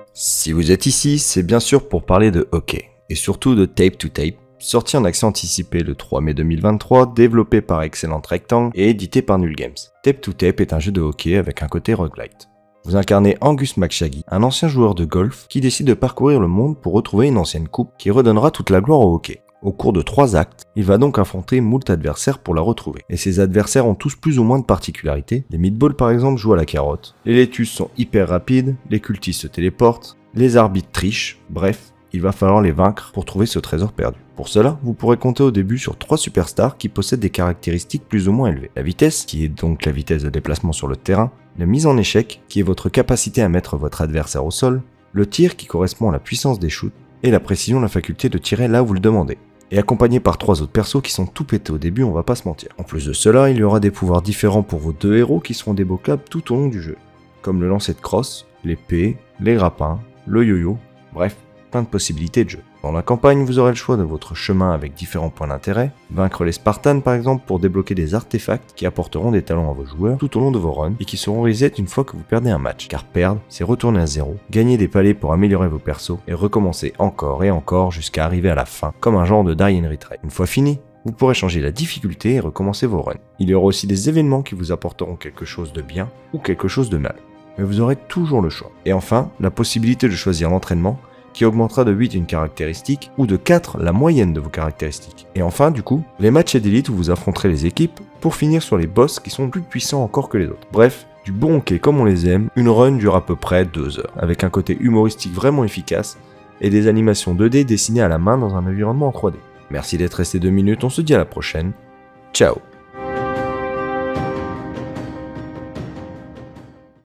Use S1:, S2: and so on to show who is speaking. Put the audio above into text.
S1: Si vous êtes ici, c'est bien sûr pour parler de hockey, et surtout de Tape to Tape, sorti en accès anticipé le 3 mai 2023, développé par Excellent Rectangle et édité par Null Games. Tape to Tape est un jeu de hockey avec un côté roguelite. Vous incarnez Angus McShaggy, un ancien joueur de golf qui décide de parcourir le monde pour retrouver une ancienne coupe qui redonnera toute la gloire au hockey. Au cours de 3 actes, il va donc affronter moult adversaires pour la retrouver. Et ces adversaires ont tous plus ou moins de particularités. Les meatballs par exemple jouent à la carotte, les laitues sont hyper rapides, les cultistes se téléportent, les arbitres trichent, bref, il va falloir les vaincre pour trouver ce trésor perdu. Pour cela, vous pourrez compter au début sur 3 superstars qui possèdent des caractéristiques plus ou moins élevées. La vitesse, qui est donc la vitesse de déplacement sur le terrain, la mise en échec, qui est votre capacité à mettre votre adversaire au sol, le tir qui correspond à la puissance des shoots, et la précision, la faculté de tirer là où vous le demandez. Et accompagné par 3 autres persos qui sont tout pétés au début, on va pas se mentir. En plus de cela, il y aura des pouvoirs différents pour vos 2 héros qui seront débloquables tout au long du jeu, comme le lancer de crosse, l'épée, les grappins, le yo-yo, bref, plein de possibilités de jeu. Dans la campagne, vous aurez le choix de votre chemin avec différents points d'intérêt, vaincre les Spartans par exemple pour débloquer des artefacts qui apporteront des talents à vos joueurs tout au long de vos runs et qui seront reset une fois que vous perdez un match, car perdre, c'est retourner à zéro, gagner des palais pour améliorer vos persos et recommencer encore et encore jusqu'à arriver à la fin, comme un genre de die and retry. Une fois fini, vous pourrez changer la difficulté et recommencer vos runs. Il y aura aussi des événements qui vous apporteront quelque chose de bien ou quelque chose de mal, mais vous aurez toujours le choix. Et enfin, la possibilité de choisir l'entraînement qui augmentera de 8 une caractéristique, ou de 4 la moyenne de vos caractéristiques. Et enfin, du coup, les matchs d'élite où vous affronterez les équipes, pour finir sur les boss qui sont plus puissants encore que les autres. Bref, du bon hockey comme on les aime, une run dure à peu près 2 heures, avec un côté humoristique vraiment efficace, et des animations 2D dessinées à la main dans un environnement en 3D. Merci d'être resté 2 minutes, on se dit à la prochaine, ciao.